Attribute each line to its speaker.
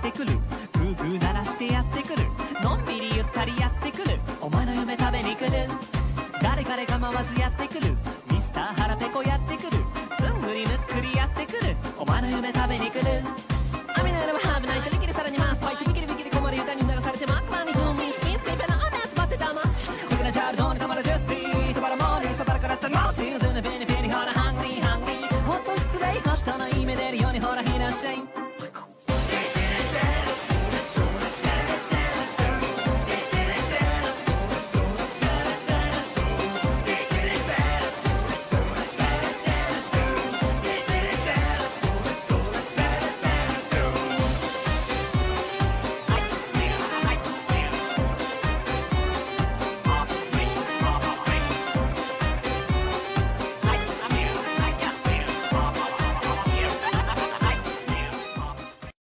Speaker 1: ってくる、グーグー鳴らしてやってくる、のんびりゆったりやってくる、お前の夢食べに来る、誰彼構わずやってくる、ミスター腹ペコやってくる、ずんぐりむっくりやってくる、お前の夢食べに来る。